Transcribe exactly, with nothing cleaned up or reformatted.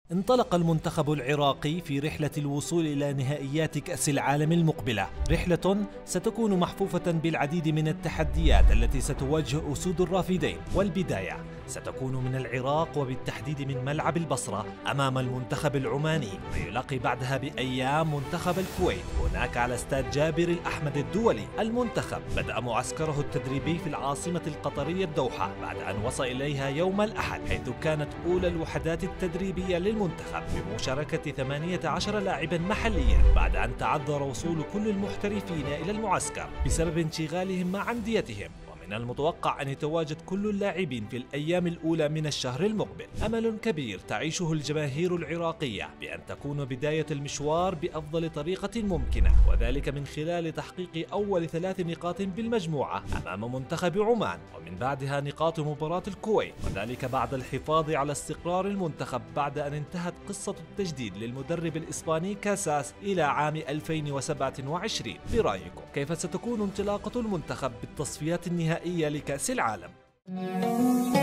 انطلق المنتخب العراقي في رحلة الوصول إلى نهائيات كأس العالم المقبلة، رحلة ستكون محفوفة بالعديد من التحديات التي ستواجه أسود الرافدين، والبداية ستكون من العراق وبالتحديد من ملعب البصرة أمام المنتخب العماني، ويلاقي بعدها بأيام منتخب الكويت هناك على استاد جابر الأحمد الدولي. المنتخب بدأ معسكره التدريبي في العاصمة القطرية الدوحة بعد أن وصل إليها يوم الأحد، حيث كانت أولى الوحدات التدريبية للمنتخب بمشاركة ثمانية عشر لاعبا محليا، بعد أن تعذر وصول كل المحترفين إلى المعسكر بسبب انشغالهم مع أنديتهم. من المتوقع أن يتواجد كل اللاعبين في الأيام الأولى من الشهر المقبل. أمل كبير تعيشه الجماهير العراقية بأن تكون بداية المشوار بأفضل طريقة ممكنة، وذلك من خلال تحقيق أول ثلاث نقاط بالمجموعة أمام منتخب عمان، ومن بعدها نقاط مباراة الكويت، وذلك بعد الحفاظ على استقرار المنتخب بعد أن انتهت قصة التجديد للمدرب الإسباني كاساس إلى عام ألفين وسبعة وعشرين. برأيكم كيف ستكون انطلاقة المنتخب بالتصفيات النهائية لكأس العالم؟